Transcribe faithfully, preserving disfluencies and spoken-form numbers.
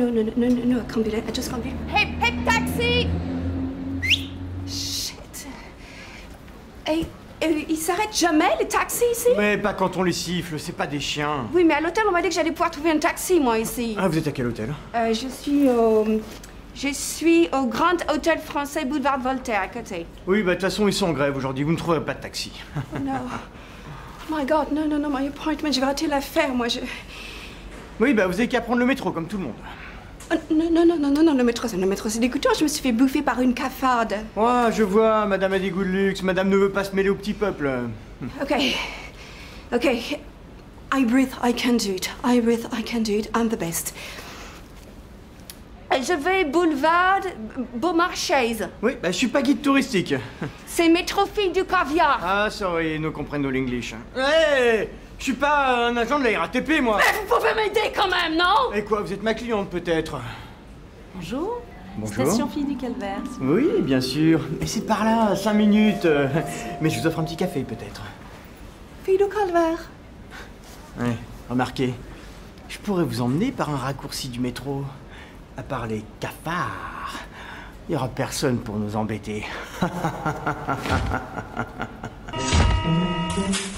no, no, no, no, no, I can't be late. I just can't be... Hey, hey, taxi! Shit. Et, et ils s'arrêtent jamais, les taxis, ici? Mais pas quand on les siffle, c'est pas des chiens. Oui, mais à l'hôtel, on m'a dit que j'allais pouvoir trouver un taxi, moi, ici. Ah, vous êtes à quel hôtel? Euh, je suis au... Je suis au Grand Hôtel Français Boulevard Voltaire, à côté. Oui, bah de toute façon, ils sont en grève aujourd'hui, vous ne trouverez pas de taxi. Oh non. Oh my God, non, non, non, my appointment, je vais rater l'affaire, moi, je... Oui, bah vous avez qu'à prendre le métro, comme tout le monde. Oh, non, non, non, non, non, non, le métro, c'est le métro, c'est dégoûtant, je me suis fait bouffer par une cafarde. Ouais, je vois, madame a des goûts de luxe, madame ne veut pas se mêler au petit peuple. Ok, ok, I breathe, I can do it, I breathe, I can do it, I'm the best. Je vais boulevard Beaumarchais. Oui, bah je suis pas guide touristique. C'est métro fille du caviar. Ah, sorry, no comprendo l'English. Hé, je suis pas un agent de la R A T P, moi. Mais vous pouvez m'aider quand même, non? Et quoi, vous êtes ma cliente, peut-être? Bonjour. Bonjour. Station Fille du Calvaire. Oui, bien sûr. Mais c'est par là, cinq minutes. Mais je vous offre un petit café, peut-être. Fille du calvaire. Ouais, remarquez, je pourrais vous emmener par un raccourci du métro. À part les cafards, il n'y aura personne pour nous embêter.